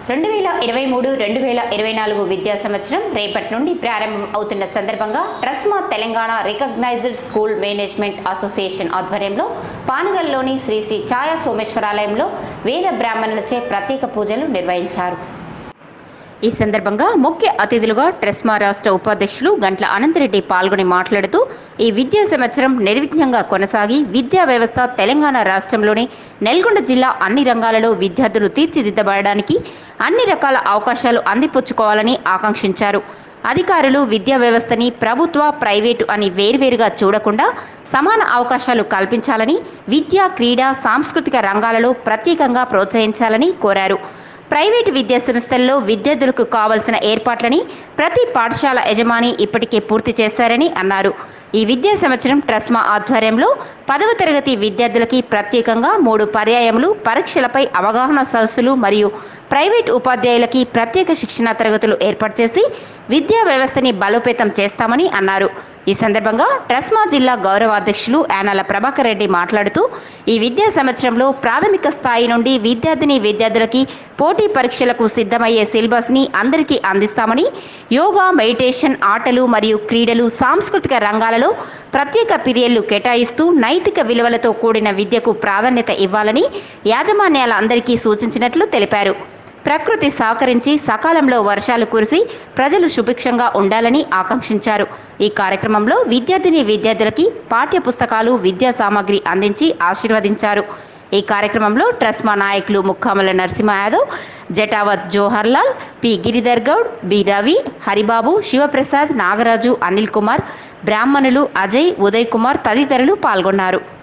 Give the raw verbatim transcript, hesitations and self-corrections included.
రెండు వేల ఇరవై మూడు రెండు వేల ఇరవై నాలుగు విద్యా సంవత్సరం రేపటి నుండి ప్రారంభం అవుతున్న సందర్భంగా TRSMA Telangana recognised school management association ఆధ్వర్యంలో పానగల్లోని శ్రీ శ్రీ ఛాయా సోమేశ్వరాలయంలో వేద బ్రాహ్మణులచే ప్రత్యేక పూజలు నిర్వహించారు. ఈ సందర్భంగా ముఖ్య అతిథులుగా ట్రస్మా రాష్ట్ర ఉపాధ్యక్షులు గంట్ల అనంతరెడ్డి పాల్గొని మాట్లాడుతూ ఈ విద్యా సంవత్సరం నిర్విఘ్నంగా కొనసాగి విద్యా వ్యవస్థ తెలంగాణ రాష్ట్రంలోని నల్గొండ జిల్లా అన్ని రంగాలలో విద్యార్థులు తీర్చిదిద్దబడడానికి అన్ని రకాల అవకాశాలు అందిపుచ్చుకోవాలని ఆకాంక్షించారు. అధికారులు విద్యా వ్యవస్థని ప్రభుత్వ, ప్రైవేటు అని వేర్వేరుగా చూడకుండా సమాన అవకాశాలు కల్పించాలని, విద్య, క్రీడ, సాంస్కృతిక రంగాలలో ప్రత్యేకంగా ప్రోత్సహించాలని కోరారు. ప్రైవేటు విద్యా సంస్థల్లో విద్యార్థులకు కావలసిన ఏర్పాట్లని ప్రతి పాఠశాల యజమాని ఇప్పటికే పూర్తి చేశారని అన్నారు. ఈ విద్యా సంవత్సరం ట్రస్మా ఆధ్వర్యంలో పదవ తరగతి విద్యార్థులకి ప్రత్యేకంగా మూడు పర్యాయములు పరీక్షలపై అవగాహన సదస్సులు మరియు ప్రైవేట్ ఉపాధ్యాయులకి ప్రత్యేక శిక్షణా తరగతులు ఏర్పాటు చేసి విద్యా వ్యవస్థని బలోపేతం చేస్తామని అన్నారు. ఈ సందర్భంగా ట్రస్మా జిల్లా గౌరవ అధ్యక్షులు యానాల ప్రభాకర్ రెడ్డి మాట్లాడుతూ ఈ విద్యా సంవత్సరంలో ప్రాథమిక స్థాయి నుండి విద్యార్థిని విద్యార్థులకి పోటీ పరీక్షలకు సిద్ధమయ్యే సిలబస్ని అందరికీ అందిస్తామని, యోగా, మెడిటేషన్, ఆటలు మరియు క్రీడలు, సాంస్కృతిక రంగాలలో ప్రత్యేక పీరియడ్లు కేటాయిస్తూ నైతిక విలువలతో కూడిన విద్యకు ప్రాధాన్యత ఇవ్వాలని యాజమాన్యాల అందరికీ సూచించినట్లు తెలిపారు. ప్రకృతి సహకరించి సకాలంలో వర్షాలు కురిసి ప్రజలు సుభిక్షంగా ఉండాలని ఆకాంక్షించారు. ఈ కార్యక్రమంలో విద్యార్థిని విద్యార్థులకి పాఠ్య పుస్తకాలు, విద్యా సామాగ్రి అందించి ఆశీర్వదించారు. ఈ కార్యక్రమంలో ట్రస్మా నాయకులు ముక్కామల నరసింహ యాదవ్, జటావత్ జోహర్లాల్, పి గిరిధర్ గౌడ్, బి రవి, హరిబాబు, శివప్రసాద్, నాగరాజు, అనిల్ కుమార్, బ్రాహ్మణులు అజయ్, ఉదయ్ కుమార్ తదితరులు పాల్గొన్నారు.